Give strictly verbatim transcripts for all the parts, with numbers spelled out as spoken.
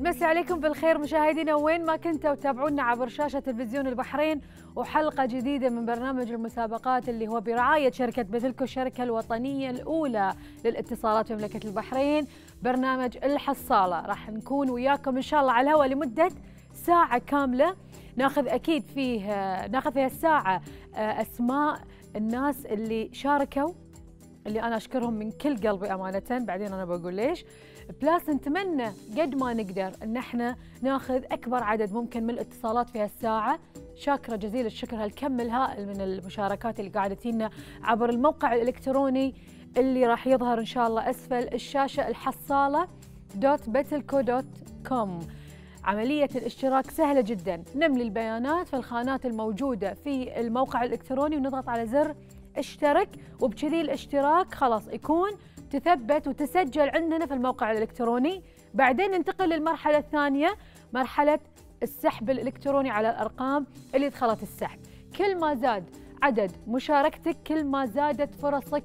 مسي عليكم بالخير مشاهدينا وين ما كنتوا تابعونا عبر شاشة تلفزيون البحرين، وحلقة جديدة من برنامج المسابقات اللي هو برعاية شركة بثلكو، الشركة الوطنية الأولى للاتصالات في مملكة البحرين. برنامج الحصالة راح نكون وياكم إن شاء الله على الهواء لمدة ساعة كاملة، ناخذ أكيد فيه ناخذ فيها الساعة أسماء الناس اللي شاركوا، اللي أنا أشكرهم من كل قلبي أمانة، بعدين أنا بقول ليش. بلاس نتمنى قد ما نقدر ان احنا ناخذ اكبر عدد ممكن من الاتصالات في هالساعه. شاكره جزيل الشكر هالكم الهائل من المشاركات اللي قاعده تجينا عبر الموقع الالكتروني اللي راح يظهر ان شاء الله اسفل الشاشه، الحصاله دوت بتلكو دوت كوم. عمليه الاشتراك سهله جدا، نملي البيانات في الخانات الموجوده في الموقع الالكتروني ونضغط على زر اشترك، وبكذي الاشتراك خلاص يكون تثبت وتسجل عندنا في الموقع الإلكتروني. بعدين ننتقل للمرحلة الثانية، مرحلة السحب الإلكتروني على الأرقام اللي دخلت السحب. كل ما زاد عدد مشاركتك كل ما زادت فرصك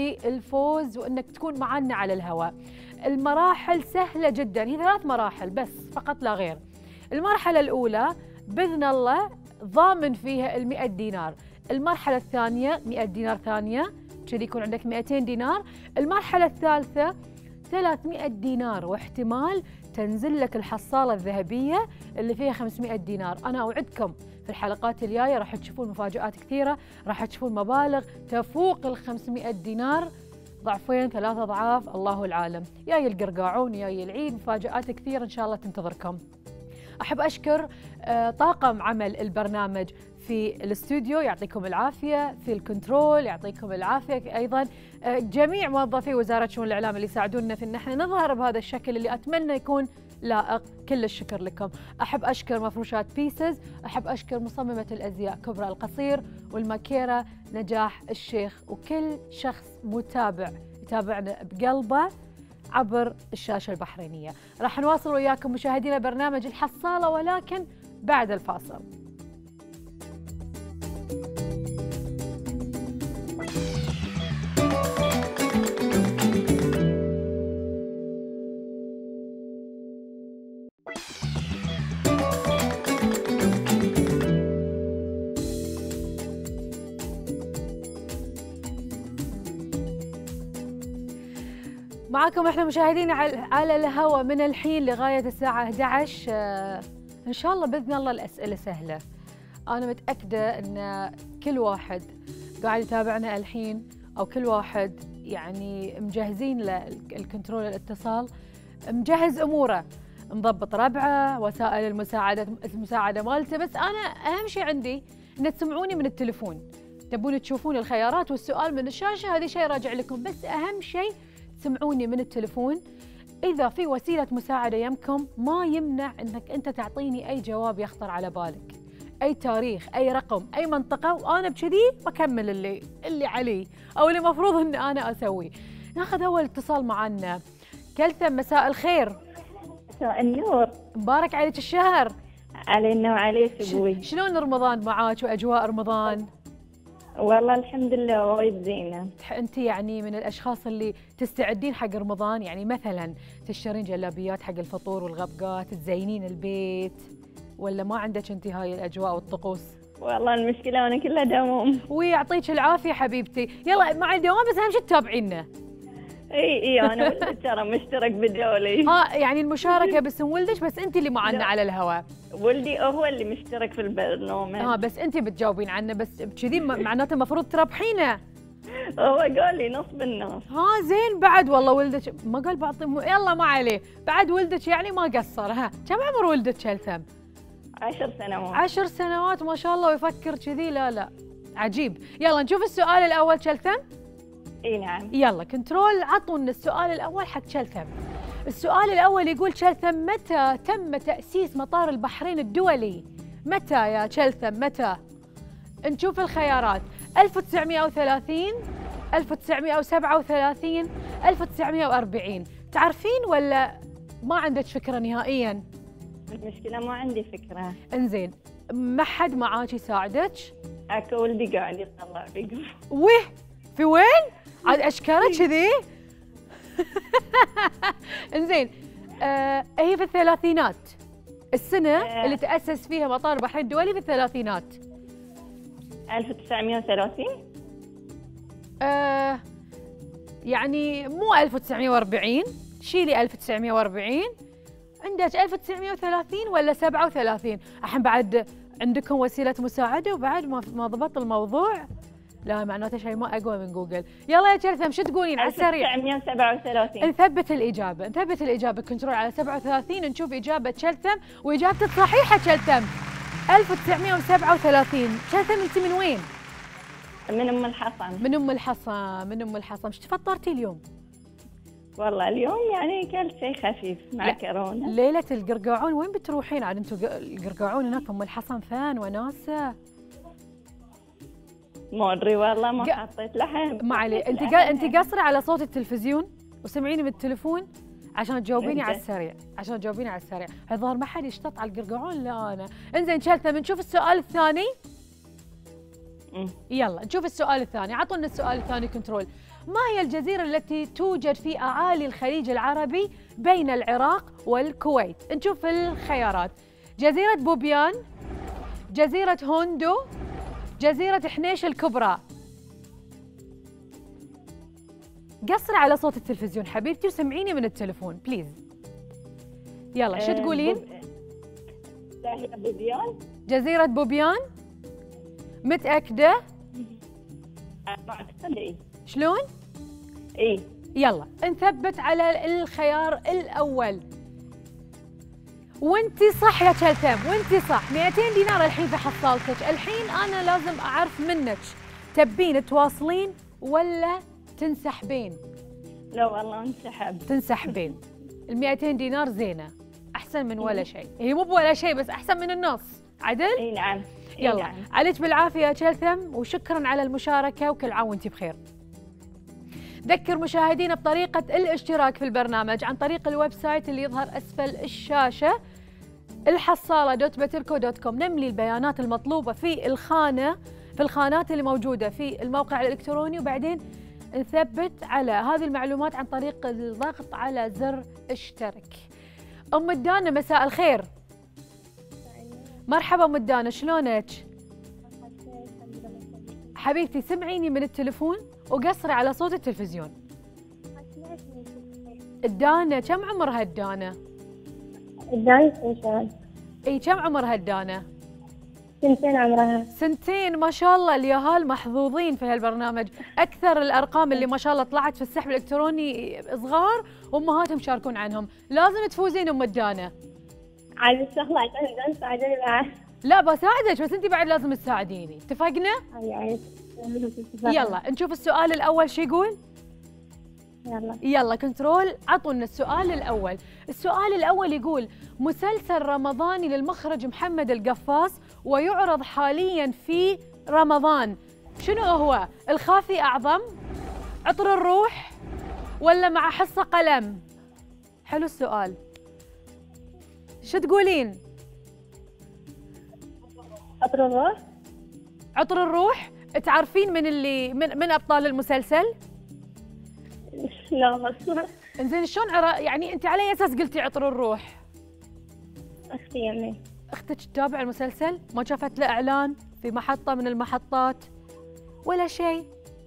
للفوز وأنك تكون معنا على الهواء. المراحل سهلة جدا، هي ثلاث مراحل بس فقط لا غير. المرحلة الأولى بإذن الله ضامن فيها المئة دينار. المرحلة الثانية مئة دينار ثانية، كذي يكون عندك مئتين دينار. المرحلة الثالثة ثلاثمئة دينار، واحتمال تنزل لك الحصالة الذهبية اللي فيها خمسمئة دينار. أنا أوعدكم في الحلقات الجاية راح تشوفون مفاجآت كثيرة، راح تشوفون مبالغ تفوق ال خمسمئة دينار ضعفين ثلاثة أضعاف، الله العالم. جاي القرقاعون جاي العيد، مفاجآت كثيرة إن شاء الله تنتظركم. أحب أشكر طاقم عمل البرنامج في الاستوديو، يعطيكم العافية، في الكنترول يعطيكم العافية، أيضا جميع موظفي وزارة شؤون الإعلام اللي يساعدونا في أن احنا نظهر بهذا الشكل اللي أتمنى يكون لائق. كل الشكر لكم. أحب أشكر مفروشات بيسز، أحب أشكر مصممة الأزياء كبرى القصير، والماكيرة نجاح الشيخ، وكل شخص متابع يتابعنا بقلبه عبر الشاشة البحرينية. راح نواصل وياكم مشاهدينا برنامج الحصالة، ولكن بعد الفاصل. معكم احنا مشاهدين على الهواء من الحين لغايه الساعه أحد عشر. آه ان شاء الله باذن الله الاسئله سهله. انا متاكده ان كل واحد قاعد يتابعنا الحين، او كل واحد يعني مجهزين للكنترول الاتصال، مجهز اموره، مضبط ربعه، وسائل المساعده المساعده مالته. بس انا اهم شيء عندي ان تسمعوني من التليفون. تبون تشوفون الخيارات والسؤال من الشاشه، هذه شيء راجع لكم، بس اهم شيء تسمعوني من التليفون. إذا في وسيلة مساعدة يمكم ما يمنع أنك أنت تعطيني أي جواب يخطر على بالك، أي تاريخ، أي رقم، أي منطقة، وأنا بكذي بكمل اللي اللي علي أو اللي مفروض أن أنا أسويه. ناخذ أول اتصال معنا. كلثم، مساء الخير. مساء النور. مبارك عليك الشهر. علينا وعليك أبوي. شلون رمضان معاك وأجواء رمضان؟ والله الحمد لله وايد زينه. انت يعني من الاشخاص اللي تستعدين حق رمضان، يعني مثلا تشترين جلابيات حق الفطور والغبقات، تزينين البيت، ولا ما عندك انت هاي الاجواء والطقوس؟ والله المشكله انا كلها دوام. ويعطيك العافيه حبيبتي. يلا مع الدوام، بس اهم شيء تتابعينا. اي اي انا ولدي ترى مشترك بدولي. ها يعني المشاركه باسم ولدك، بس انت اللي معنا على الهواء. ولدي هو اللي مشترك في البرنامج. اه بس انت بتجاوبين عنه، بس كذي معناته المفروض تربحينه. هو قال لي نص بالنص. ها زين. بعد والله ولدك ما قال بعطي، يلا ما عليه، بعد ولدك يعني ما قصر. ها كم عمر ولدك كلثم؟ عشر سنوات. عشر سنوات ما شاء الله، ويفكر كذي. لا لا عجيب. يلا نشوف السؤال الاول كلثم. اي نعم. يلا كنترول عطونا السؤال الاول حق كلثم. السؤال الاول يقول كلثم، متى تم تأسيس مطار البحرين الدولي؟ متى يا كلثم متى؟ نشوف الخيارات: ألف وتسعمئة وثلاثين، ألف وتسعمئة وسبعة وثلاثين، ألف وتسعمئة وأربعين. تعرفين ولا ما عندك فكرة نهائياً؟ المشكلة ما عندي فكرة. انزين، ما حد معاك يساعدك؟ اكو ولدي قاعد يطلع بيقف. ويه في وين؟ عاد اشكره كذي. انزين آه هي في الثلاثينات. السنة آه. اللي تأسس فيها مطار البحرين الدولي في الثلاثينات. ألف وتسعمية وثلاثين. آه يعني مو ألف وتسعمية وأربعين، شيلي ألف وتسعمية وأربعين، عندك ألف وتسعمية وثلاثين ولا سبعة وثلاثين؟ الحين بعد عندكم وسيلة مساعدة وبعد ما ما ضبط الموضوع؟ لا معناته شيء ما اقوى من جوجل. يلا يا شرثم شو تقولين على السريع؟ ألف وتسعمية وسبعة وثلاثين. نثبت الإجابة، نثبت الإجابة كنترول على سبعة وثلاثين، نشوف إجابة شلثم وإجابتك صحيحة شلثم. ألف وتسعمية وسبعة وثلاثين. شلثم أنت من وين؟ من أم الحصن. من أم الحصن، من أم الحصن. ايش فطرتي اليوم؟ والله اليوم يعني كلت شيء خفيف مع كورونا. ليلة القرقاعون وين بتروحين عاد انتم؟ القرقاعون هناك في ام الحصن فان وناسة. ما ادري والله ما ق... حطيت لحم. ما عليه، انت قا... انت قاصرة على صوت التلفزيون وسمعيني من التليفون عشان تجاوبيني على السريع، عشان تجاوبيني على السريع. الظاهر ما حد يشتط على القرقاعون. لا انا. انزين شلثم نشوف السؤال الثاني. م. يلا نشوف السؤال الثاني، عطونا السؤال الثاني كنترول. ما هي الجزيرة التي توجد في أعالي الخليج العربي بين العراق والكويت؟ نشوف الخيارات. جزيرة بوبيان، جزيرة هوندو، جزيرة حنيش الكبرى. قصري على صوت التلفزيون حبيبتي وسمعيني من التليفون بليز. يلا شو تقولين؟ جزيرة بوبيان. جزيرة بوبيان؟ متأكدة؟ ما أعتقد. إيه. شلون؟ إيه. يلا نثبت على الخيار الأول. وانتي صح يا شلثم، وانتي صح. مئتين دينار الحين في حصالتك. الحين أنا لازم أعرف منك تبين تواصلين ولا تنسحبين؟ لا والله انسحب. تنسحبين. ال مئتين دينار زينة، أحسن من ولا شيء. هي مو بولا شيء بس أحسن من النص. عدل؟ إي نعم. يلا نعم. عليك بالعافية يا شلثم وشكرا على المشاركة وكل عام وانتي بخير. ذكر مشاهدينا بطريقة الاشتراك في البرنامج عن طريق الويب سايت اللي يظهر أسفل الشاشة الحصالة دوت بتركو دوت كوم. نملي البيانات المطلوبة في الخانة، في الخانات اللي موجودة في الموقع الإلكتروني، وبعدين نثبت على هذه المعلومات عن طريق الضغط على زر اشترك. أم الدانة مساء الخير. مرحبا أم الدانة، شلونك؟ حبيبتي سمعيني من التليفون وقصري على صوت التلفزيون. الدانة كم عمرها الدانة؟ الدانة سنتين. اي كم عمرها الدانة؟ سنتين عمرها. سنتين. ما شاء الله الياهال محظوظين في هالبرنامج. اكثر الارقام اللي ما شاء الله طلعت في السحب الالكتروني صغار وامهاتهم يشاركون عنهم. لازم تفوزين ام الدانة. عاد الشغلة عشان تساعدني بعد. لا بساعدك بس انت بعد لازم تساعديني. اتفقنا؟ يعني يلا نشوف السؤال الاول شو يقول؟ يلا يلا كنترول عطونا السؤال الأول. السؤال الأول يقول مسلسل رمضاني للمخرج محمد القفاص ويعرض حاليا في رمضان، شنو هو؟ الخافي أعظم، عطر الروح، ولا مع حصة قلم؟ حلو السؤال. شو تقولين؟ عطر الروح. عطر الروح. تعرفين من اللي من, من أبطال المسلسل؟ لا بس انزين شلون عرا... يعني انت على اي اساس قلتي عطر الروح؟ اختي يمي. اختك تتابع المسلسل؟ ما شافت له اعلان في محطة من المحطات ولا شيء؟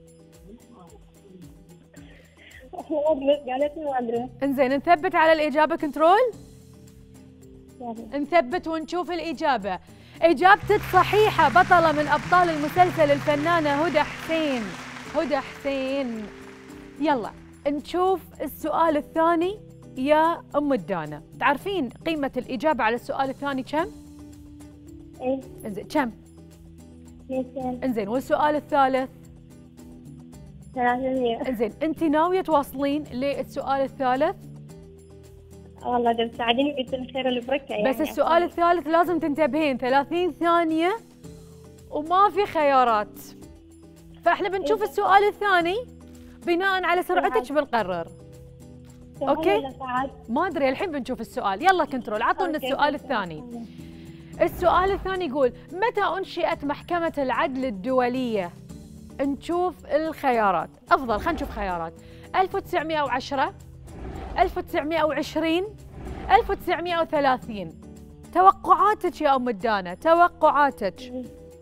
قالت لي ما ادري. انزين نثبت على الاجابة كنترول؟ يلا. نثبت ونشوف الاجابة. اجابتك صحيحة، بطلة من ابطال المسلسل الفنانة هدى حسين. هدى حسين. يلا نشوف السؤال الثاني يا ام الدانة. تعرفين قيمة الإجابة على السؤال الثاني كم؟ ايه. انزين كم؟ مئتين. انزين والسؤال الثالث؟ ثلاثمية. انزين انت ناوية تواصلين للسؤال الثالث؟ والله اذا تساعديني قلت الخير اللي بركة يعني. بس السؤال الثالث لازم تنتبهين، ثلاثين ثانية وما في خيارات. فاحنا بنشوف السؤال الثاني بناء على سرعتك بنقرر. اوكي؟ ما ادري الحين بنشوف السؤال. يلا كنترول عطونا السؤال الثاني. السؤال الثاني يقول متى انشئت محكمة العدل الدولية؟ نشوف الخيارات. افضل خلينا نشوف خيارات. ألف وتسعمئة وعشرة، ألف وتسعمئة وعشرين، ألف وتسعمئة وثلاثين. توقعاتك يا ام الدانا، توقعاتك.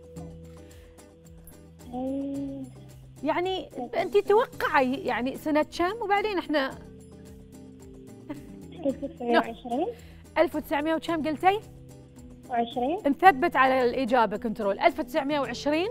يعني انت توقعي يعني سنه كم وبعدين احنا. ألف وتسعمئة وعشرين. ألف وتسعمئة وكم قلتي؟ وعشرين. نثبت على الاجابه كنترول. ألف وتسعمئة وعشرين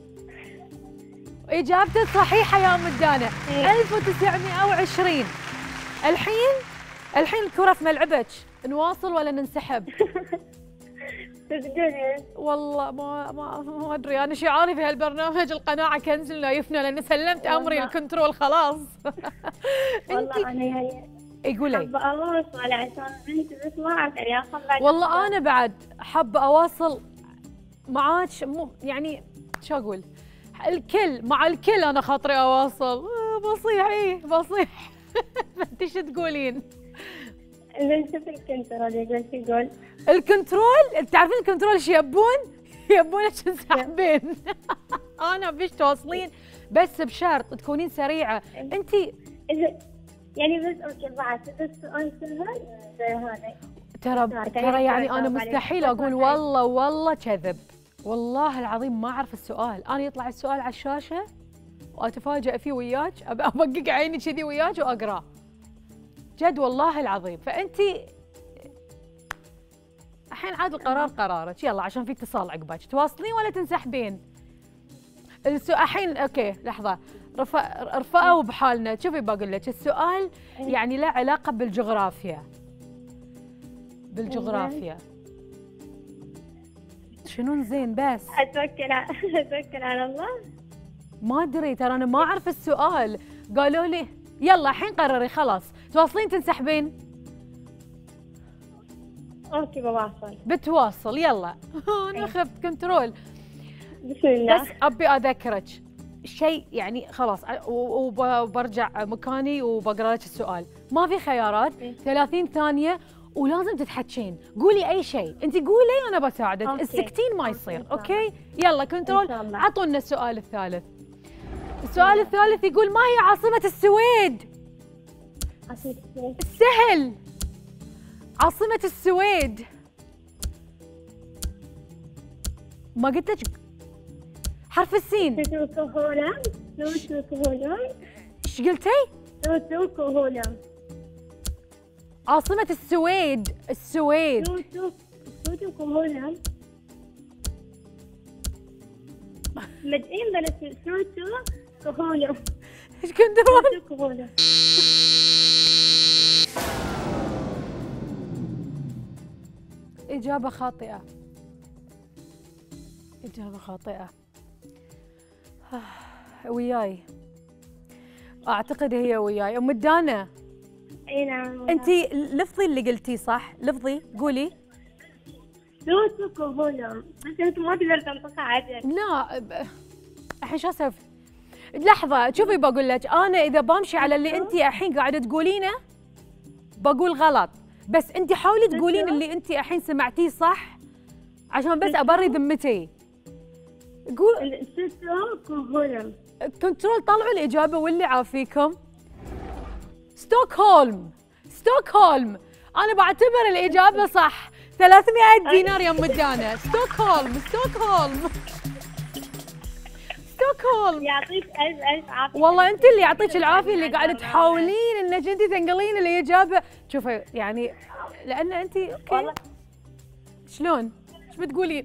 اجابتك صحيحه يا ام الدانا. ألف وتسعمئة وعشرين. الحين الحين الكره في ملعبك، نواصل ولا ننسحب؟ تقدرين. والله ما ما ما ادري، انا شعاري في هالبرنامج القناعه كنز لا يفنى، لاني سلمت امري للكنترول خلاص. والله انا يعني يقولي حابه اواصل عشان بنتي بس ما اعرف يعني اخلص. والله انا بعد حابه اواصل معاك، مو يعني شو اقول، الكل مع الكل انا خاطري اواصل. بصيح ايه بصيح. انت شو تقولين؟ نشوف الكنترول يقول شو يقول. الكنترول تعرفين الكنترول ايش يبون؟ يبونك تنسحبين. انا بيش توصلين بس بشرط تكونين سريعه. انت اذا يعني بس اوكي بعد اذا السؤال سهل زي هذا. ترى ترى يعني انا مستحيل اقول والله والله كذب، والله العظيم ما اعرف السؤال. انا يطلع السؤال على الشاشه واتفاجئ فيه وياك، ابقق عيني كذي وياك واقراه جد والله العظيم. فانت الحين عاد القرار قرارك، يلا عشان في اتصال عقبك، تواصلين ولا تنسحبين؟ الحين اوكي لحظه، رفع رفقوا بحالنا. شوفي بقول لك السؤال يعني له علاقه بالجغرافيا. بالجغرافيا شنو زين بس اتوكل اتوكل على الله. ما ادري ترى انا ما اعرف السؤال، قالوا لي يلا الحين قرري خلاص، تواصلين تنسحبين؟ اوكي بواصل. بتواصل يلا. انا خفت كنترول. بسم الله. بس ابي اذكرك شيء يعني خلاص، وبرجع مكاني وبقرا لك السؤال. ما في خيارات، ثلاثين ثانيه ولازم تتحكين. قولي اي شيء، انت قولي انا بساعدك. السكتين ما يصير. اوكي يلا كنترول عطونا السؤال الثالث. السؤال الثالث يقول ما هي عاصمة السويد؟ سهل. عاصمة السويد ما قلت لك حرف السين. ايش قلتي؟ عاصمة السويد. السويد مدين بلد سوتو كهولو. ايش كنترول؟ كهولو. إجابة خاطئة. إجابة خاطئة. وياي أعتقد هي وياي أم الدانا. اي نعم. أنت لفظي اللي قلتيه صح؟ لفظي قولي. سوتو كهولو بس أنت ما تقدر تنطقها عدل. لا الحين شو أسوي؟ لحظة شوفي بقول لك، أنا إذا بمشي على اللي أنت الحين قاعدة تقولينه بقول غلط، بس أنت حاولي تقولين اللي أنت الحين سمعتيه صح عشان بس أبري ذمتي. قول سوتو كهولو. كنترول طلعوا الإجابة واللي عافيكم. ستوكهولم. ستوكهولم. أنا بعتبر الإجابة صح. ثلاثمئة دينار يا أم الدانا. ستوكهولم. ستوكهولم. ستوكهولم. يعطيك ألف ألف عافية. والله أنت اللي يعطيك العافية اللي قاعدة تحاولين إنك أنت تنقلين الإجابة. شوفي يعني لأن أنت أوكي. شلون؟ إيش بتقولين؟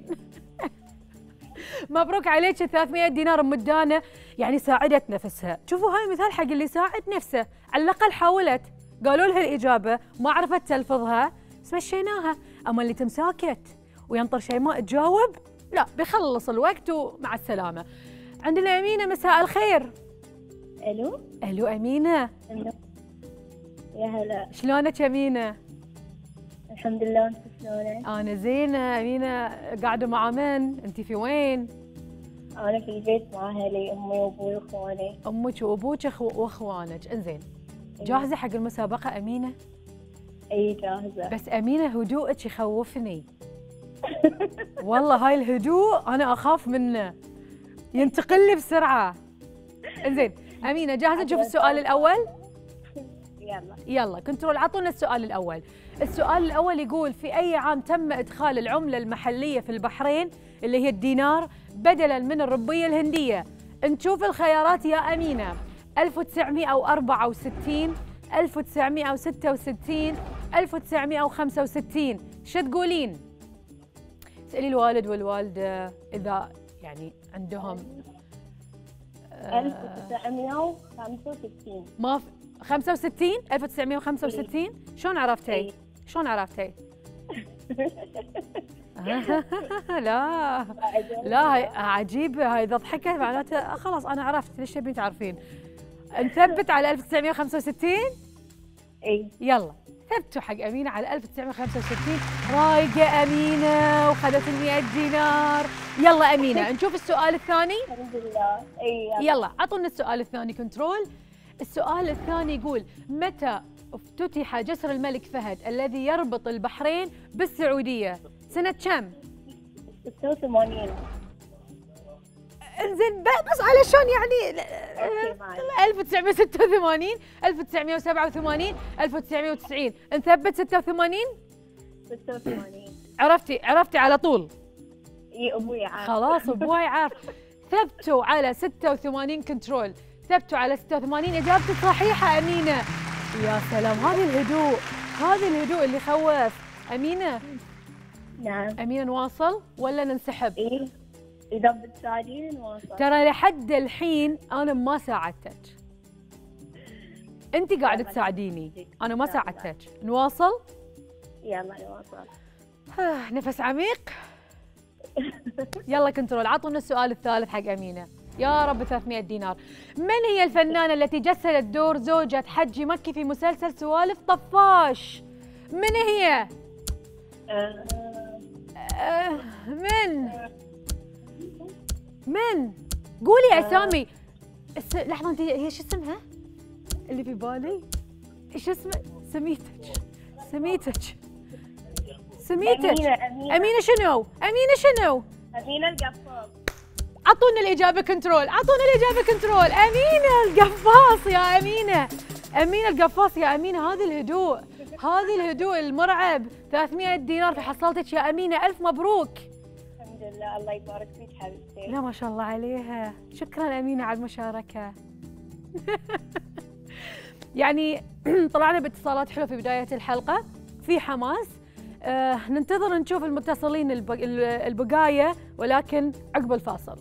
مبروك عليك ثلاثمئة دينار ام الدانا، يعني ساعدت نفسها. شوفوا هاي مثال حق اللي ساعد نفسه، على الاقل حاولت. قالوا لها الاجابه ما عرفت تلفظها بس مشيناها. اما اللي تمساكت وينطر شيماء تجاوب لا بيخلص الوقت ومع السلامه. عندنا امينه، مساء الخير. الو. الو امينه. الو. يا هلا. شلونك امينه؟ الحمد لله، انت شلونك؟ انا زينه. امينه قاعده مع من؟ انت في وين؟ انا في البيت مع اهلي، امي وابوي واخواني. امك وابوك واخوانك. انزين جاهزه حق المسابقه امينه؟ اي جاهزه. بس امينه هدوءك يخوفني. والله هاي الهدوء انا اخاف منه، ينتقل لي بسرعه. انزين امينه جاهزه؟ نشوف السؤال الاول. يلا. يلا كنترول، عطونا السؤال الأول. السؤال الأول يقول في أي عام تم إدخال العملة المحلية في البحرين اللي هي الدينار بدلاً من الربية الهندية؟ نشوف الخيارات يا أمينة. ألف وتسعمئة وأربعة وستين، ألف وتسعمئة وستة وستين، ألف وتسعمئة وخمسة وستين. شو تقولين؟ اسألي الوالد والوالدة إذا يعني عندهم. ألف وتسعمئة وخمسة وستين. ما في خمسة وستين؟ ألف وتسعمئة وخمسة وستين؟ شلون عرفتي؟ إيه. شلون عرفتي؟ لا لا هاي عجيبة، هاي إذا ضحكت معناته خلاص أنا عرفت. ليش تبين تعرفين؟ نثبت على ألف وتسعمئة وخمسة وستين؟ اي يلا ثبتوا حق أمينة على ألف وتسعمئة وخمسة وستين. رايقة أمينة وخذت المئة دينار. يلا أمينة نشوف السؤال الثاني. الحمد لله. اي يلا. يلا عطونا السؤال الثاني كنترول. السؤال الثاني يقول متى افتتح جسر الملك فهد الذي يربط البحرين بالسعودية؟ سنة كم؟ ستة وثمانين. انزين بس علشان يعني اوكي معي. ألف وتسعمئة وستة وثمانين، ألف وتسعمئة وسبعة وثمانين، ألف وتسعمئة وتسعين. نثبت ستة وثمانين؟ ستة وثمانين. عرفتي عرفتي على طول. اي ابوي عارف. خلاص ابوي عارف. ثبتوا على ستة وثمانين كنترول، ثبتوا على ستة وثمانين. اجابتك صحيحة أمينة. يا سلام، هذا الهدوء، هذا الهدوء اللي خوف. أمينة نعم. أمينة نواصل ولا ننسحب؟ اي اذا بتساعديني نواصل. ترى لحد الحين أنا ما ساعدتك، أنت قاعدة تساعديني، أنا ما ساعدتك. نواصل؟ يلا نواصل. نفس عميق. يلا كنترول، عطونا السؤال الثالث حق أمينة. يا رب ثلاثمئة دينار. من هي الفنانة التي جسدت دور زوجة حجي مكي في مسلسل سوالف طفاش؟ من هي؟ أه. أه من؟ من؟ قولي أسامي. الس... لحظة، أنت هي شو اسمها؟ اللي في بالي؟ ايش اسمه؟ سميتك سميتك سميتك أمينة أمينة أمينة شنو؟ أمينة شنو؟ أمينة القفاص. أعطونا الإجابة كنترول، أعطونا الإجابة كنترول. أمينة القفاص يا أمينة، أمينة القفاص يا أمينة. هذا الهدوء، هذا الهدوء المرعب. ثلاثمئة دينار في حصلتك يا أمينة، ألف مبروك. الحمد لله، الله يبارك فيك حبيبتي. لا ما شاء الله عليها. شكرا أمينة على المشاركة. يعني طلعنا باتصالات حلوة في بداية الحلقة، في حماس. آه ننتظر نشوف المتصلين البقايا ولكن عقب الفاصل.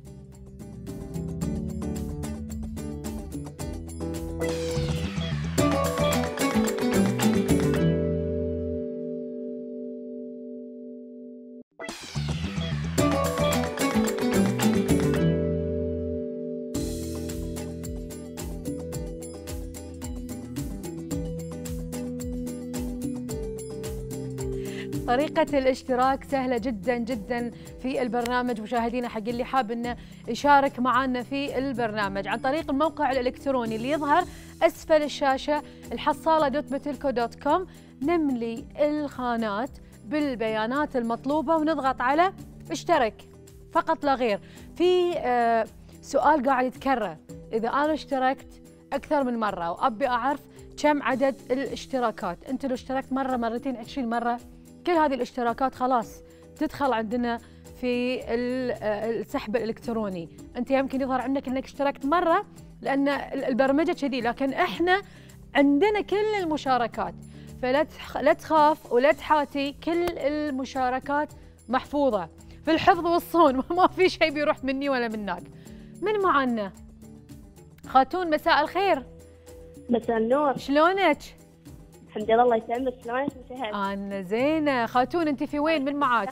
طريقة الاشتراك سهلة جدا جدا في البرنامج. مشاهدينا حق اللي حاب انه يشارك معنا في البرنامج عن طريق الموقع الالكتروني اللي يظهر اسفل الشاشة، الحصالة دوت بتلكو دوت كوم. نملي الخانات بالبيانات المطلوبة ونضغط على اشترك فقط لا غير. في آه سؤال قاعد يتكرر، اذا انا اشتركت اكثر من مرة وابي اعرف كم عدد الاشتراكات، انت لو اشتركت مرة مرتين عشرين مرة، كل هذه الاشتراكات خلاص تدخل عندنا في السحب الالكتروني. انت يمكن يظهر عندك انك اشتركت مره لان البرمجه كذي، لكن احنا عندنا كل المشاركات، فلا لا تخاف ولا تحاتي، كل المشاركات محفوظه في الحفظ والصون. ما في شيء بيروح مني ولا منك. من معنا؟ خاتون مساء الخير. مساء النور. شلونك؟ الحمد لله، الله يسلمك. شلونك مسهل؟ انا زينه. خاتون انت في وين؟ من معاك؟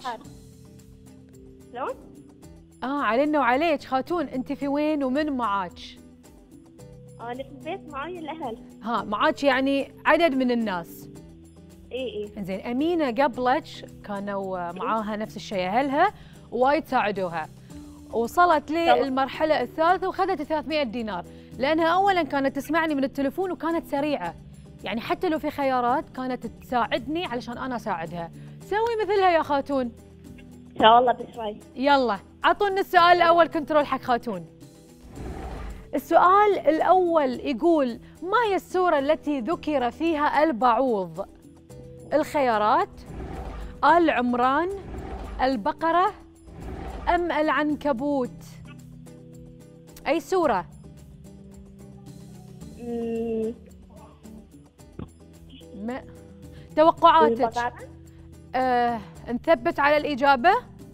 شلون؟ اه علينا وعليك. خاتون انت في وين ومن معاك؟ انا في البيت معاي الاهل. ها معاك يعني عدد من الناس. اي اي زين. امينه قبلك كانوا معاها نفس الشيء اهلها وايد ساعدوها، وصلت للمرحله الثالثه وخذت ثلاثمئة دينار، لانها اولا كانت تسمعني من التليفون وكانت سريعه، يعني حتى لو في خيارات كانت تساعدني علشان انا اساعدها. سوي مثلها يا خاتون ان شاء الله بشوي. يلا عطونا السؤال الاول كنترول حق خاتون. السؤال الأول يقول: ما هي السورة التي ذكر فيها البعوض؟ الخيارات: آل عمران، البقرة، أم العنكبوت؟ أي سورة؟ أمم، ما توقعاتك؟ البقرة. آه، نثبت على الإجابة؟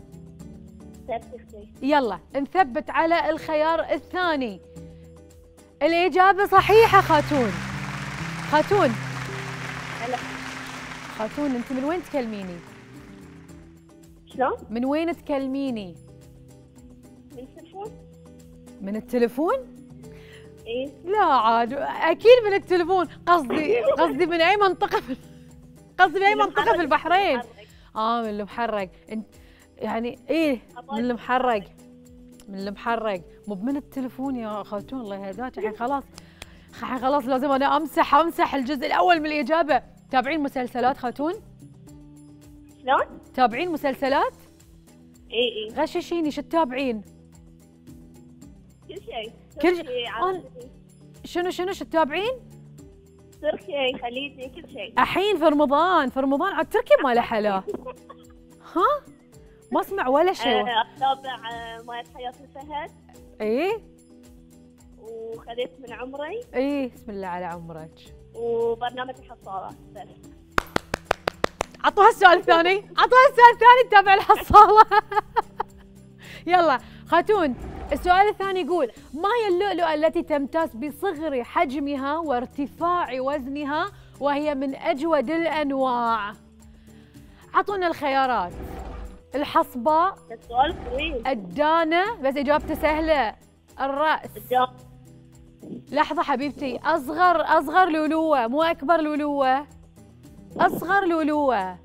ثبتي. يلا نثبت على الخيار الثاني. الإجابة صحيحة خاتون. خاتون هلا. خاتون أنت من وين تكلميني؟ شلون؟ من وين تكلميني؟ من التلفون؟ من التليفون؟ ايه. لا عاد أكيد من التليفون. قصدي قصدي من أي منطقة في قصدي من أي منطقة في البحرين؟ آه من المحرق. أنت يعني إيه من المحرق. من المحرق مو من التليفون يا خاتون. الله يهداك. الحين خلاص الحين خلاص لازم أنا أمسح أمسح الجزء الأول من الإجابة. تابعين مسلسلات خاتون؟ شلون؟ تابعين مسلسلات؟ ايه ايه. غششيني شو تتابعين؟ كل شيء. كل شيء. تركي، أنا- عربي، شنو شنو شو تتابعين؟ تركي، خليجي، كل شيء. الحين في رمضان في رمضان على التركي ما له حلا. ها؟ ما اسمع ولا شيء. آه، اتابع آه، مالت حياة الفهد، ايه وخذيت من عمري، ايه بسم الله على عمرك. وبرنامج الحصالات بس. عطوها السؤال الثاني، عطوها السؤال الثاني تتابع الحصالة. يلا خاتون، السؤال الثاني يقول: ما هي اللؤلؤة التي تمتاز بصغر حجمها وارتفاع وزنها وهي من أجود الأنواع؟ عطونا الخيارات: الحصباء، السؤال طويل. الدانة، بس إجابته سهلة، الرأس. الجواب. لحظة حبيبتي، أصغر أصغر لؤلؤة مو أكبر لؤلؤة، أصغر لؤلؤة.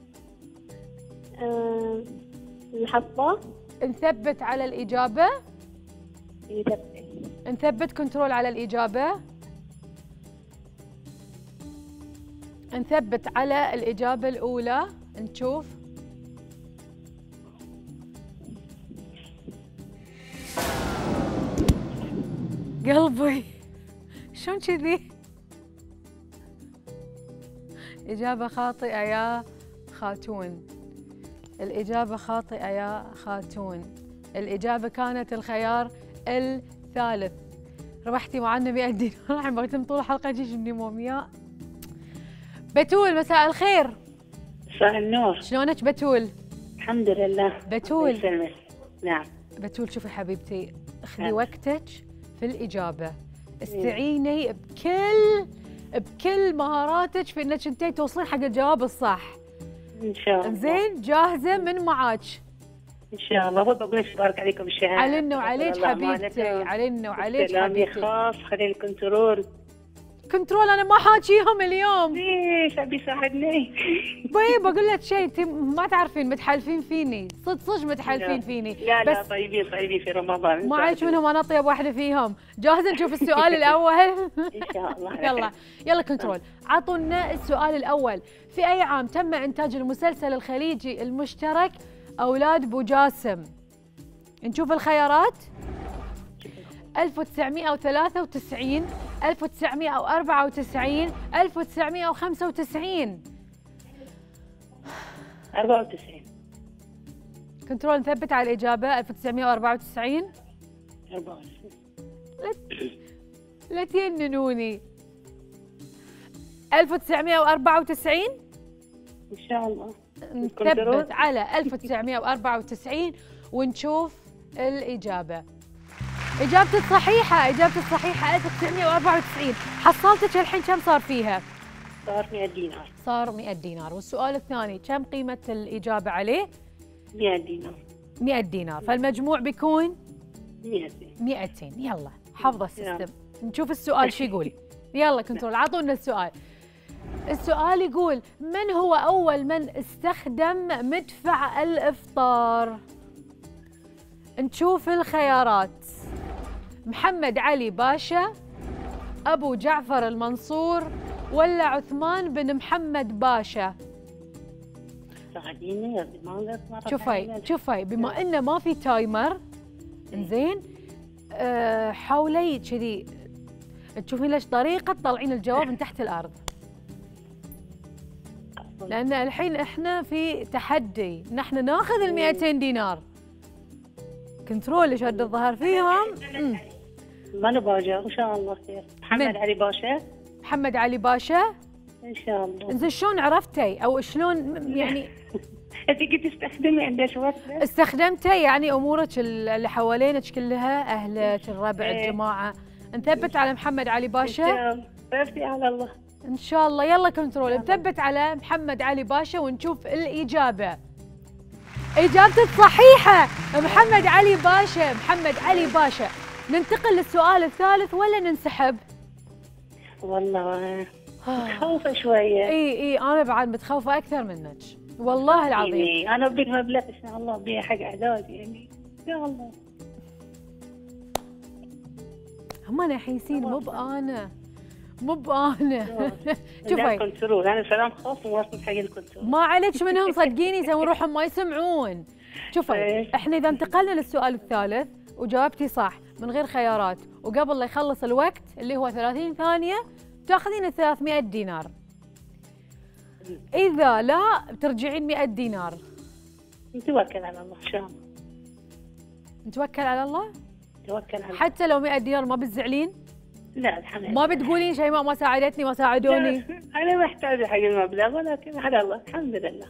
آه، الحصبة. نثبت على الإجابة؟ يثبت. نثبت كنترول على الإجابة؟ نثبت على الإجابة الأولى نشوف. قلبي شلون كذي؟ إجابة خاطئة يا خاتون. الإجابة خاطئة يا خاتون. الإجابة كانت الخيار الثالث. ربحتي معنا مئة دينار. الحين بختم طول الحلقة جيش مني مومياء. بتول مساء الخير. مساء النور. شلونك بتول؟ الحمد لله. بتول. الله يسلمك. نعم. بتول شوفي حبيبتي، خذي نعم. وقتك في الإجابة. استعيني بكل بكل مهاراتك في انك انتي توصلين حق الجواب الصح. ان شاء الله. زين جاهزة من معاك؟ ان شاء الله. بقول لك بارك عليكم بالشهاده. علنا وعليك حبيبتي، علنا وعليك سلامي حبيبتي. خاص. خلي الكنترول. كنترول انا ما حاكيهم اليوم. ليش ابي يساعدني؟ طيب بقول لك شيء، انت ما تعرفين متحالفين فيني، صدق صدق متحالفين فيني. لا لا بس طيبين طيبين في رمضان. ما عليك منهم، انا اطيب واحده فيهم. جاهزه نشوف السؤال الاول؟ ان شاء الله. يلا يلا كنترول، عطونا السؤال الاول. في اي عام تم انتاج المسلسل الخليجي المشترك اولاد بو جاسم؟ نشوف الخيارات: ألف وتسعمئة وثلاثة وتسعين، ألف وتسعمئة وأربعة وتسعين، ألف وتسعمئة وخمسة وتسعين. أربعة وتسعين. كنترول نثبت على الإجابة. ألف وتسعمئة وأربعة وتسعين. أربعة وتسعين. لا تجننوني. ألف وتسعمئة وأربعة وتسعين. ان شاء الله. نثبت على ألف وتسعمئة وأربعة وتسعين ونشوف الإجابة. إجابتك صحيحة، إجابتك صحيحة. ألف وتسعمئة وأربعة وتسعين. حصلتك الحين كم صار فيها؟ صار مئة دينار. صار مئة دينار. والسؤال الثاني كم قيمة الإجابة عليه؟ مئة دينار. مئة دينار، فالمجموع بيكون مئتين. مئتين. يلا حفظ السيستم. نشوف السؤال شو يقول. يلا كنترول عطونا السؤال. السؤال يقول: من هو أول من استخدم مدفع الإفطار؟ نشوف الخيارات: محمد علي باشا، أبو جعفر المنصور، ولا عثمان بن محمد باشا؟ ساعديني يا ما شوفي شوفي بما انه ما في تايمر، انزين أه حولي كذي تشوفين ليش طريقة تطلعين الجواب من تحت الأرض. لأن الحين إحنا في تحدي، نحن ناخذ ال مئتين دينار. كنترول شد الظهر فيهم. ما نباجر إن شاء الله خير. محمد من؟ علي باشا. محمد علي باشا؟ إن شاء الله. إنزين شلون عرفتي أو شلون يعني؟ أنت كنت تستخدمي عندك وقت؟ استخدمته يعني أمورك اللي حوالينك كلها، أهلك، الربع، إيه. الجماعة. نثبت على محمد علي باشا؟ توفي على الله. إن شاء الله. يلا كنترول نثبت على محمد علي باشا ونشوف الإجابة. إجابتك صحيحة، محمد علي باشا. محمد علي باشا. ننتقل للسؤال الثالث ولا ننسحب؟ والله متخوفة شوية. اي اي انا بعد متخوفة أكثر منك والله العظيم. يعني أنا بدي مبلغ إن شاء الله بيه حق أعدادي يعني إن شاء الله. هم نحيسين مو بأنا مو بأنا. شوفي كنترول أنا سلام خاص وواصل حق الكنترول. ما عليك منهم صدقيني، يسوون روحهم ما يسمعون. شوفي احنا إذا انتقلنا للسؤال الثالث وجاوبتي صح من غير خيارات وقبل لا يخلص الوقت اللي هو ثلاثين ثانية تاخذين ال ثلاثمئة دينار. إذا لا بترجعين مئة دينار. نتوكل على الله إن شاء الله. نتوكل على الله؟ توكل على الله. حتى لو مئة دينار ما بتزعلين؟ لا الحمد لله. ما بتقولين شيماء ما ساعدتني ما ساعدوني؟ أنا محتاجة حق المبلغ ولكن على الله الحمد لله.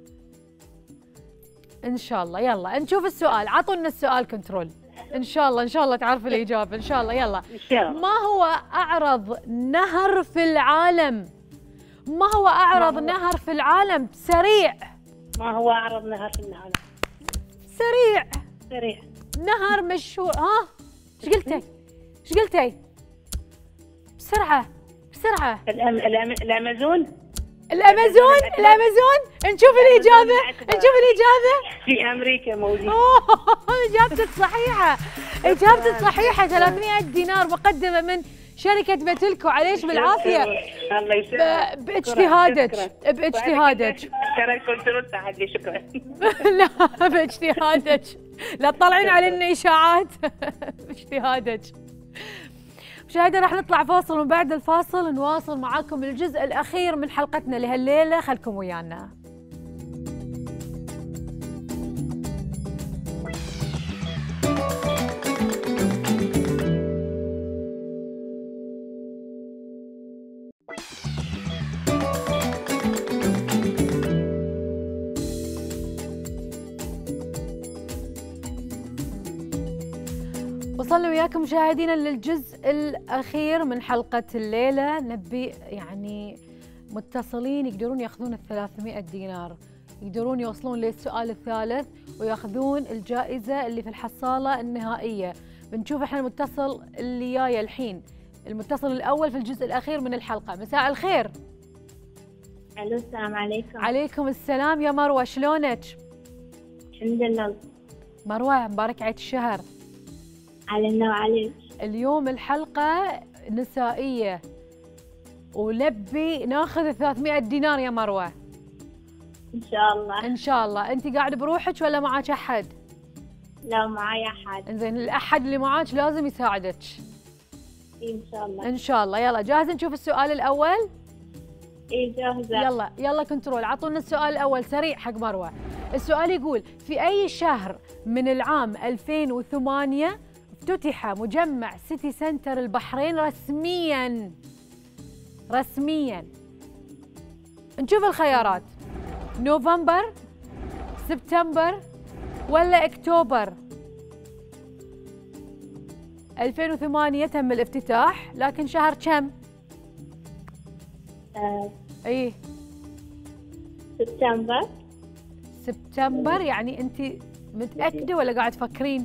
إن شاء الله. يلا نشوف السؤال، عطونا السؤال كنترول. إن شاء الله إن شاء الله تعرف الإجابة إن شاء الله. يلا. إن شاء الله. ما هو أعرض نهر في العالم؟ ما هو أعرض ما هو؟ نهر في العالم؟ سريع. ما هو أعرض نهر في العالم؟ سريع. سريع. نهر مشهور. ها ايش قلتي؟ ايش قلتي؟ بسرعة بسرعة. الأم... الأم... الأمازون. الأمازون. الأمازون. نشوف الإجابة نشوف الإجابة. في أمريكا موجود. أوه إجابتك صحيحة. إجابتك صحيحة. ثلاثمئة دينار مقدمة من شركة بتلكو. عليش بالعافية. الله يسلمك. باجتهادك باجتهادك. ترى كنت رد علي شكرا. لا باجتهادك، لا تطلعين علينا إشاعات. باجتهادك. مشاهدينا راح نطلع فاصل وبعد الفاصل نواصل معاكم الجزء الأخير من حلقتنا لهالليلة، خلكم ويانا. وصلنا وياكم مشاهدينا للجزء الأخير من حلقة الليلة. نبي يعني متصلين يقدرون ياخذون الثلاثمئة دينار، يقدرون يوصلون للسؤال الثالث وياخذون الجائزة اللي في الحصالة النهائية. بنشوف احنا المتصل اللي جاي الحين، المتصل الأول في الجزء الأخير من الحلقة. مساء الخير. الو السلام عليكم. عليكم السلام يا مروة، شلونك؟ الحمد لله. مروة مبارك عيد الشهر. علينا وعليك. اليوم الحلقة نسائية ونبي ناخذ ثلاثمئة دينار يا مروة. ان شاء الله. ان شاء الله. انت قاعده بروحك ولا معك احد؟ لا معي احد. انزين الاحد اللي معك لازم يساعدك. إيه ان شاء الله. ان شاء الله. يلا جاهزه نشوف السؤال الاول؟ ايه جاهزه. يلا يلا كنترول عطونا السؤال الاول سريع حق مروه. السؤال يقول في اي شهر من العام ألفين وثمانية افتتح مجمع سيتي سنتر البحرين رسميا؟ رسميا. نشوف الخيارات. نوفمبر، سبتمبر، ولا اكتوبر؟ ألفين وثمانية تم الافتتاح، لكن شهر كم؟ آه. ايه سبتمبر. سبتمبر. يعني انت متاكده ولا قاعد تفكرين؟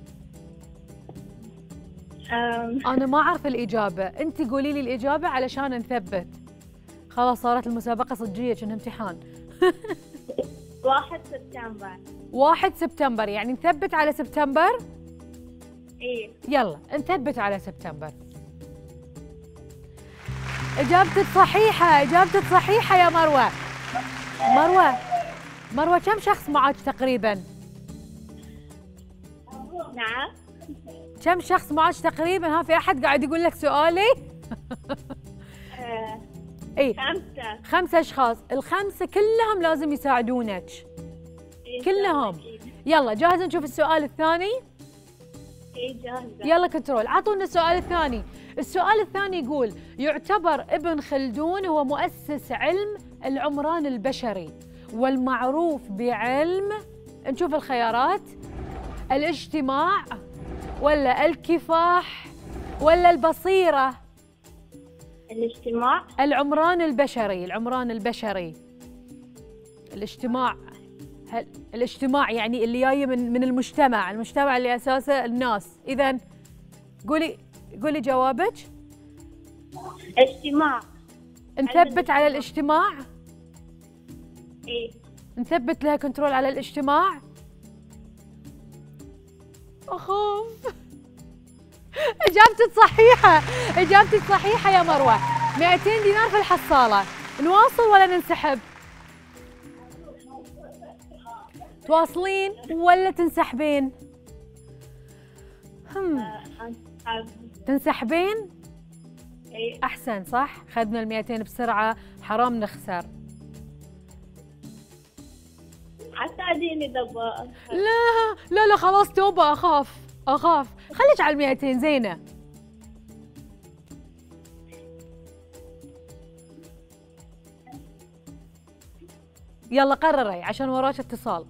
آم. انا ما اعرف الاجابه، انت قولي لي الاجابه علشان نثبت. خلاص صارت المسابقه صجيه كأنها امتحان. واحد سبتمبر. واحد سبتمبر، يعني نثبت على سبتمبر؟ ايه. يلا نثبت على سبتمبر. اجابتك صحيحه، اجابتك صحيحه يا مروه. مروه مروه كم شخص معك تقريبا؟ نعم. كم شخص معك تقريبا؟ ها في احد قاعد يقول لك سؤالي؟ آه، اي خمسة. خمسة اشخاص، الخمسة كلهم لازم يساعدونك إيه، كلهم. أكيد. يلا جاهزة نشوف السؤال الثاني؟ إيه جاهزة. يلا كنترول عطونا السؤال الثاني. السؤال الثاني يقول يعتبر ابن خلدون هو مؤسس علم العمران البشري والمعروف بعلم، نشوف الخيارات، الاجتماع ولا الكفاح ولا البصيرة؟ الاجتماع. العمران البشري، العمران البشري، الاجتماع. هل الاجتماع يعني اللي جاي من من المجتمع، المجتمع اللي اساسه الناس. اذا قولي قولي جوابك. اجتماع. نثبت على الاجتماع، إيه. نثبت لها كنترول على الاجتماع. اخاف. اجابتك صحيحه، اجابتك صحيحه يا مروه. مئتين دينار في الحصاله. نواصل ولا ننسحب؟ تواصلين ولا تنسحبين؟ هم أنسحب. تنسحبين؟ إيه. احسن صح، خذنا ال مئتين بسرعه، حرام نخسر. حساعديني دبا. لا لا لا خلاص توبه، اخاف اخاف، خليك على ال مئتين زينه. يلا قرري عشان وراك اتصال.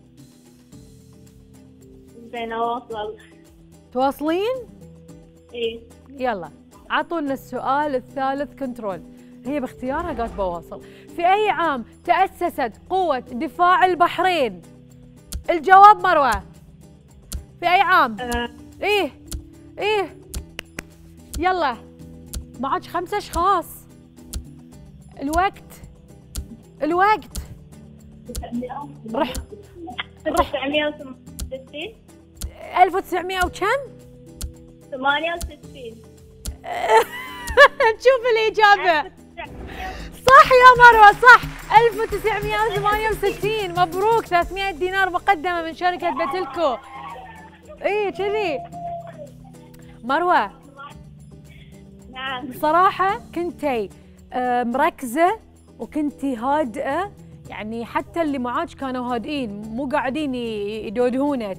زين أواصل. تواصلين؟ إيه. يلا عطونا السؤال الثالث كنترول. هي باختيارها قالت بواصل. في أي عام تأسست قوة دفاع البحرين؟ الجواب مروة. في أي عام؟ آه. إيه إيه يلا معك خمسة أشخاص. الوقت الوقت رح تسعمية وستين. ألف وتسعمية وكم؟ ثمانية وستين. نشوف الإجابة. صح يا مروة صح، ألف وتسعمية وثمانية وستين. مبروك، ثلاثمئة دينار مقدمة من شركة بتلكو. إيه كذي مروة. نعم. بصراحة كنتي آه، مركزة وكنتي هادئة، يعني حتى اللي معاك كانوا هادئين مو قاعدين يدودهونك.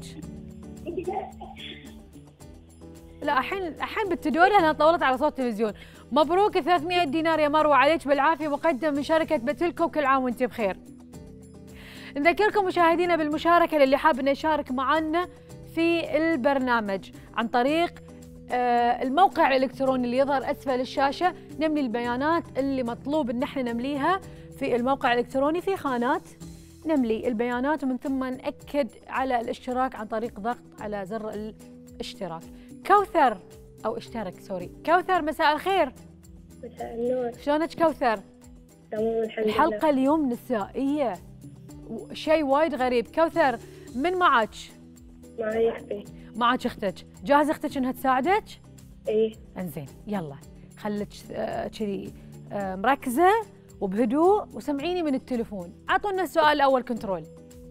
لا الحين الحين بالتدوره انا طولت على صوت التلفزيون. مبروك ثلاثمئة دينار يا مروه، عليك بالعافيه، مقدم من شركه بتلكو، كل عام وانت بخير. نذكركم مشاهدينا بالمشاركه للي حاب انه يشارك معنا في البرنامج عن طريق الموقع الالكتروني اللي يظهر اسفل الشاشه. نملي البيانات اللي مطلوب ان احنا نمليها في الموقع الالكتروني في خانات، نملي البيانات ومن ثم ناكد على الاشتراك عن طريق ضغط على زر الاشتراك. كوثر او اشترك سوري. كوثر مساء الخير. مساء النور. شلونك كوثر؟ تمام الحمد لله. الحلقه اليوم نسائيه، شيء وايد غريب. كوثر من معك؟ معي اختي. معك اختك، جاهزه اختك انها تساعدك؟ ايه. انزين يلا خليك كذي آه مركزه وبهدوء وسمعيني من التليفون. اعطونا السؤال الاول كنترول.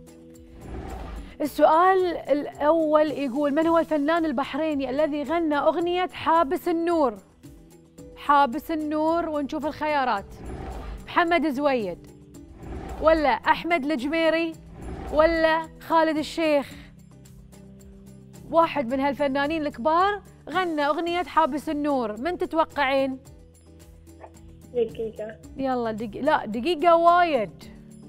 السؤال الاول يقول من هو الفنان البحريني الذي غنى اغنيه حابس النور؟ حابس النور، ونشوف الخيارات. محمد زويد ولا احمد الجميري ولا خالد الشيخ؟ واحد من هالفنانين الكبار غنى أغنية حابس النور، من تتوقعين؟ دقيقة. يلا دقيقة. لا دقيقة وايد.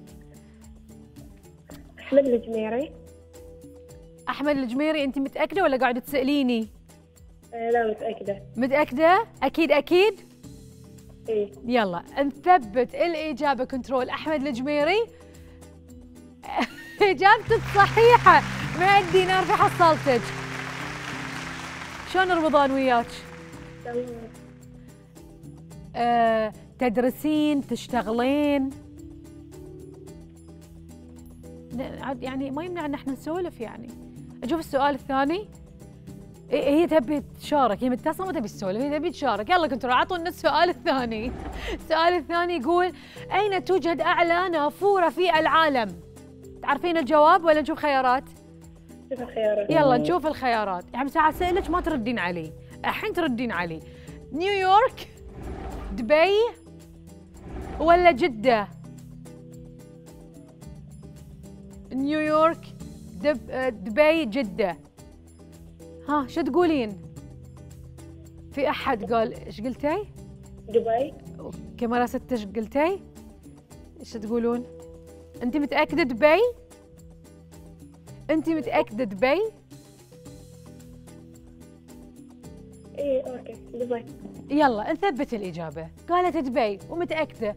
أحمد الجميري. أحمد الجميري، أنت متأكدة ولا قاعدة تسأليني؟ آه لا متأكدة. متأكدة؟ أكيد أكيد؟ إيه. يلا نثبت الإجابة كنترول. أحمد الجميري إجابتك صحيحة، مئة دينار في حصالتك. شلون رمضان وياك؟ تمام. أه، تدرسين، تشتغلين؟ يعني ما يمنع ان احنا نسولف. يعني نشوف السؤال الثاني. هي تبي تشارك، هي متصله ما تبي تسولف، هي تبي تشارك. يلا كنتوا اعطونا السؤال الثاني. السؤال الثاني يقول اين توجد اعلى نافوره في العالم؟ تعرفين الجواب ولا نشوف خيارات؟ نشوف الخيارات. يلا نشوف الخيارات. يعني ساعة سألك ما تردين علي، الحين تردين علي. نيويورك، دبي، ولا جدة؟ نيويورك، دب... دبي، جدة. ها شو تقولين؟ في أحد قال إيش قلتي؟ دبي. كاميرا ستة إيش قلتي؟ إيش تقولون؟ أنت متأكدة دبي؟ أنت متأكدة دبي؟ ايه اوكي دبي. يلا نثبت الإجابة. قالت دبي ومتأكدة.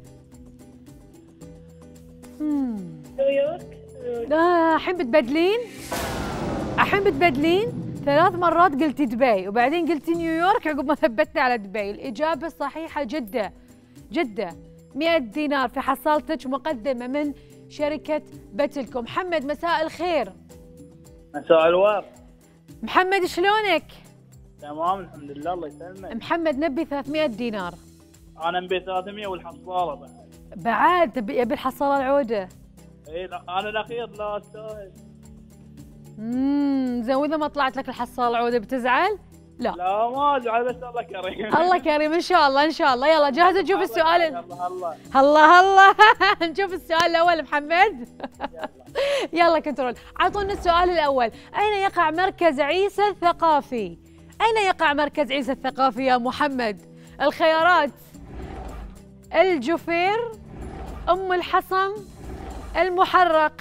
امم نيويورك. آه، الحين بتبدلين؟ الحين بتبدلين؟ ثلاث مرات قلتي دبي وبعدين قلتي نيويورك عقب ما ثبتنا على دبي. الإجابة الصحيحة جدة. جدة. مئة دينار في حصالتك مقدمة من شركة بتلكم. محمد مساء الخير. مساء الورد. محمد شلونك؟ تمام الحمد لله الله يسلمك. محمد نبي ثلاثمئة دينار. انا نبي ثلاثمئة والحصاله بعد. بعد تبي يبي الحصالة العودة. اي انا الاخير لا استاهل. امم زين واذا ما طلعت لك الحصالة العودة بتزعل؟ لا لا ما ازعل بس الله كريم. الله كريم ان شاء الله ان شاء الله. يلا جاهزة نشوف السؤال. الله الله الله الله نشوف السؤال الأول محمد. يلا كنترول. أعطونا السؤال الأول. أين يقع مركز عيسى الثقافي؟ أين يقع مركز عيسى الثقافي يا محمد؟ الخيارات: الجفير، أم الحصم، المحرق.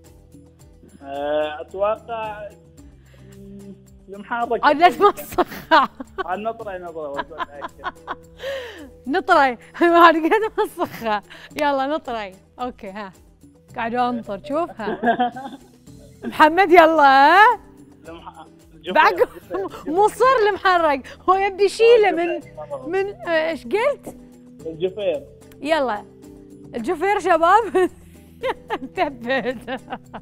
أه، اتوقع مم، المحرك. عاد لا تمسخ. عاد نطري نطري نطري بعد قد مسخة. يلا نطري. اوكي ها قاعد انطر. شوف ها محمد يلا. ها بعد مصر المحرق هو يبدي يشيله من من ايش قلت؟ الجفير. يلا الجفير شباب. ثبت.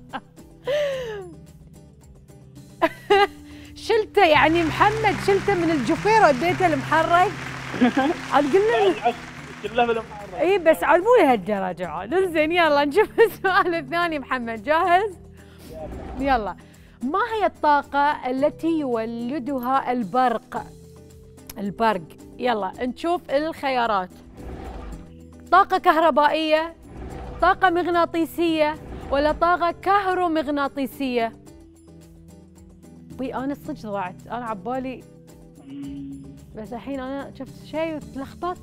شلته يعني محمد شلته من الجفير وديته المحرق. عاد قلنا كله بالمحرك. اي بس عاد مو لهالدرجه عاد. زين يلا نشوف السؤال الثاني. محمد جاهز؟ يلا. ما هي الطاقة التي يولدها البرق؟ البرق. يلا نشوف الخيارات. طاقة كهربائية، طاقة مغناطيسية، ولا طاقة كهرومغناطيسية؟ وي انا الصدق ضعت. انا عبالي بس الحين انا شفت شيء وتلخبطت.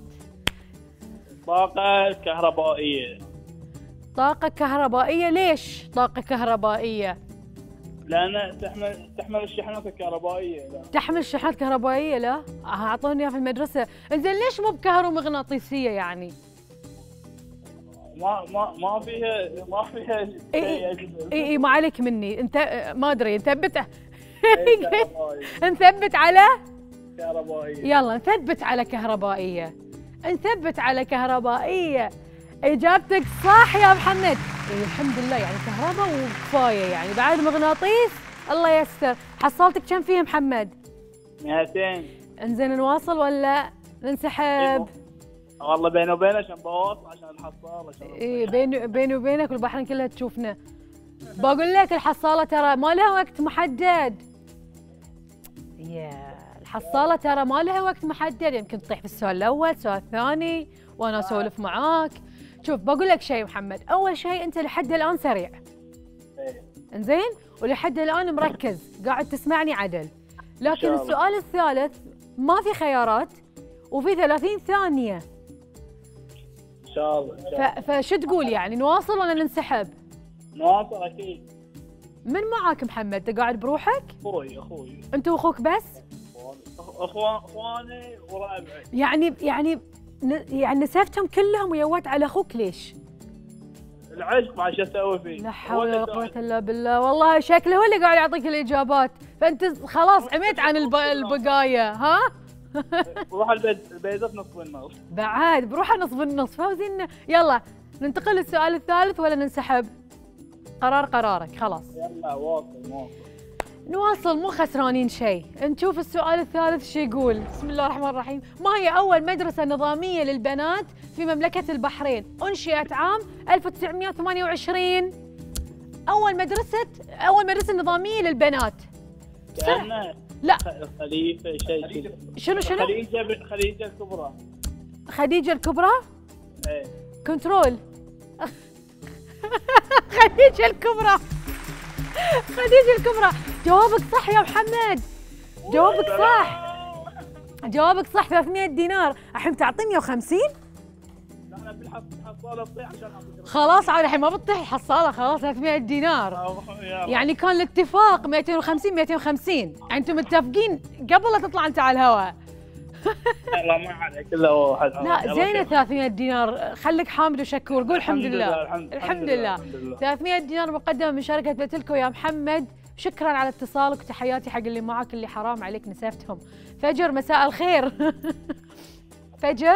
طاقة كهربائية. طاقة كهربائية. ليش طاقة كهربائية؟ لأن تحمل تحمل الشحنات الكهربائية. لا. تحمل شحنات كهربائية. لا اعطوني اياها في المدرسة. انزين ليش مو بكهرومغناطيسية يعني؟ ما ما ما فيها ما فيها اي اي اي ما عليك مني انت. ما ادري نثبت. نثبت على كهربائية. يلا نثبت على كهربائية. نثبت على كهربائية. اجابتك صح يا محمد. إيه الحمد لله يعني كهرباء وكفاية يعني بعد مغناطيس. الله يستر. حصلتك كم فيه محمد؟ مئتين. انزين نواصل ولا ننسحب؟ والله بيني وبينك عشان بواصل عشان الحصالة. اي بيني بيني وبينك والبحرين كلها تشوفنا. بقول لك الحصالة ترى ما لها وقت محدد. يا الحصالة ترى ما لها وقت محدد. يمكن تطيح في السؤال الأول، السؤال الثاني وأنا أسولف معاك. شوف بقول لك شيء محمد. أول شيء أنت لحد الآن سريع. إنزين ولحد الآن مركز قاعد تسمعني عدل. لكن السؤال الثالث ما في خيارات وفي ثلاثين ثانية. إن شاء الله. فشو تقول يعني نواصل ولا ننسحب؟ نواصل أكيد. من معاك محمد؟ أنت قاعد بروحك؟ أخوي أخوي. أنت وأخوك بس؟ أخوان أخواني وربعي. يعني يعني يعني نسفتهم كلهم ويوت على أخوك ليش؟ العشق ما شو أسوي فيه. لا حول ولا قوة إلا بالله. والله شكله هو اللي قاعد يعطيك الإجابات. فأنت خلاص عميت عن الب... البقايا. ها؟ بروح البيت البيزات نصف النص. بعد بروح نصف النص. فوزين. يلا ننتقل للسؤال الثالث ولا ننسحب؟ قرار قرارك خلاص. يلا واصل واصل. نواصل مو خسرانين شيء. نشوف السؤال الثالث شو يقول. بسم الله الرحمن الرحيم. ما هي أول مدرسة نظامية للبنات في مملكة البحرين؟ أنشئت عام ألف وتسعمئة وثمانية وعشرين، اول مدرسه اول مدرسه نظاميه للبنات. كأنه لا خليفه شيء كذا. شنو شنو؟ خديجه خديجه الكبرى. خديجه الكبرى. ايه كنترول. خديجه الكبرى. خديجه الكبرى. جوابك صح يا محمد. جوابك صح. جوابك صح. ثلاثمئة دينار. الحين تعطي مئة وخمسين؟ احنا في الحصاله تطيح عشان اعطيك. خلاص عاد الحين ما بتطيح الحصاله خلاص. ثلاثمئة دينار. يعني كان الاتفاق مئتين وخمسين مئتين وخمسين. يعني انتم متفقين قبل لا تطلع انت على الهواء. لا ما عليك الا واحد. لا زين ثلاثمئة دينار. خليك حامد وشكور. قول الحمد لله. الحمد, الحمد لله. ثلاثمئة دينار مقدمه من شركه بتلكو يا محمد. شكرا على اتصالك وتحياتي حق اللي معك اللي حرام عليك نسفتهم. فجر مساء الخير. فجر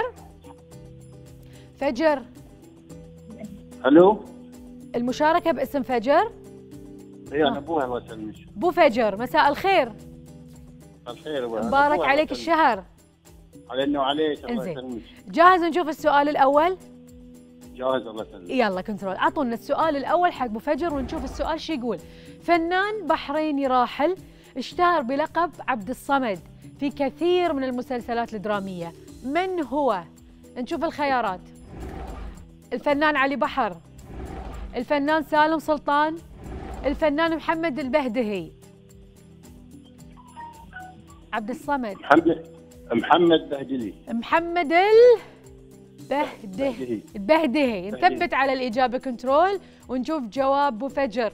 فجر الو. المشاركه باسم فجر. اي انا ابوها الله يسلمك. بو فجر مساء الخير. الخير ابوها. مبارك عليك الشهر. علينا وعليك الله انزين. يسلمك. جاهز نشوف السؤال الاول؟ جاهز الله يسلمك. يلا كنترول. اعطونا السؤال الاول حق ابو فجر ونشوف السؤال شو يقول. فنان بحريني راحل اشتهر بلقب عبد الصمد في كثير من المسلسلات الدراميه. من هو؟ نشوف الخيارات. الفنان علي بحر، الفنان سالم سلطان، الفنان محمد البهدهي. عبد الصمد. محمد محمد بهدلي. محمد البهدهي. البهدهي. نثبت على الإجابة كنترول ونشوف جواب أبو فجر.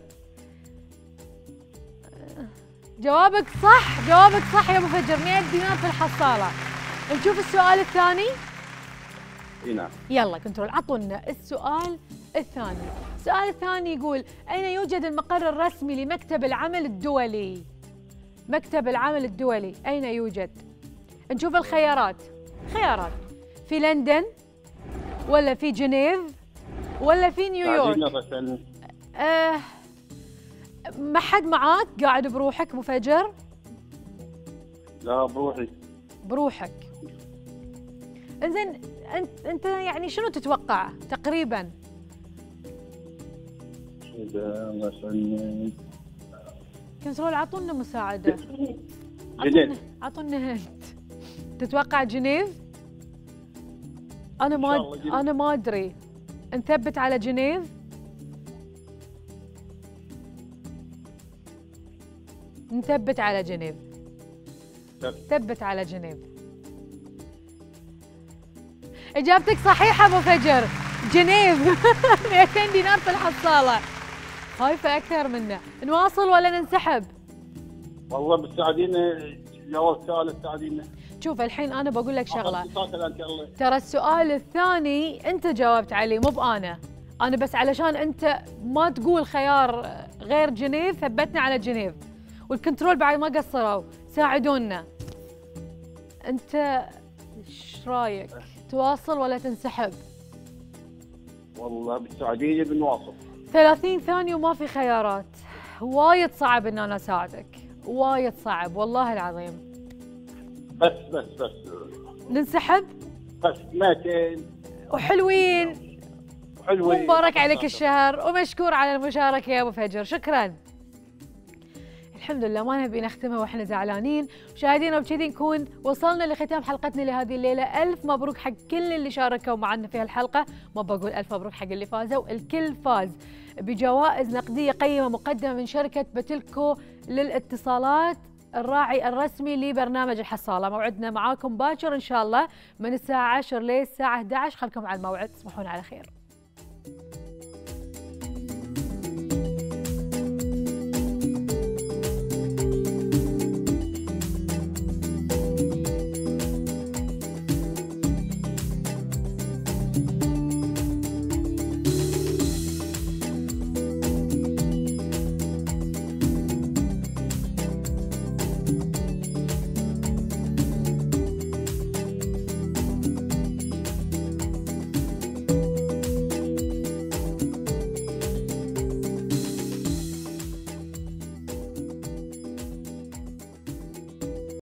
جوابك صح. جوابك صح يا أبو فجر. مئة دينار في الحصالة. نشوف السؤال الثاني. اي نعم. يلا كنترول. عطونا السؤال الثاني. السؤال الثاني يقول أين يوجد المقر الرسمي لمكتب العمل الدولي؟ مكتب العمل الدولي أين يوجد؟ نشوف الخيارات. خيارات في لندن ولا في جنيف ولا في نيويورك؟ آه ما حد معاك؟ قاعد بروحك ابو فجر؟ لا بروحي. بروحك. انزين انت انت يعني شنو تتوقع تقريبا؟ كنترول اعطونا مساعدة. جنيف. اعطونا هنت. تتوقع جنيف؟ انا ما انا ما ادري. نثبت على جنيف؟ نثبت على جنيف. ثبت على جنيف. اجابتك صحيحة ابو فجر. جنيف. مئتين دينار في الحصالة. خايفة أكثر منه. نواصل ولا ننسحب؟ والله بتساعدينا. جواب السؤال تساعدينا. شوف الحين أنا بقول لك شغلة. ترى السؤال الثاني أنت جاوبت عليه مو بأنا. أنا بس علشان أنت ما تقول خيار غير جنيف ثبتنا على جنيف. والكنترول بعد ما قصروا ساعدونا. أنت إيش رايك؟ تواصل ولا تنسحب؟ والله بتساعديني بنواصل. ثلاثين ثانية وما في خيارات. وايد صعب ان انا اساعدك. وايد صعب والله العظيم. بس بس بس ننسحب؟ بس مئتين. وحلوين. حلوين. مبارك عليك الشهر ومشكور على المشاركة يا ابو فجر. شكرا. الحمد لله ما نبي نختمها واحنا زعلانين. مشاهدينا وبكذي نكون وصلنا لختام حلقتنا لهذه الليله. الف مبروك حق كل اللي شاركوا معنا في هالحلقه. ما بقول الف مبروك حق اللي فازوا، الكل فاز بجوائز نقديه قيمه مقدمه من شركه بتلكو للاتصالات الراعي الرسمي لبرنامج الحصاله. موعدنا معاكم باكر ان شاء الله من الساعه عشرة للساعه أحد عشر. خلكم على الموعد. تصبحون على خير.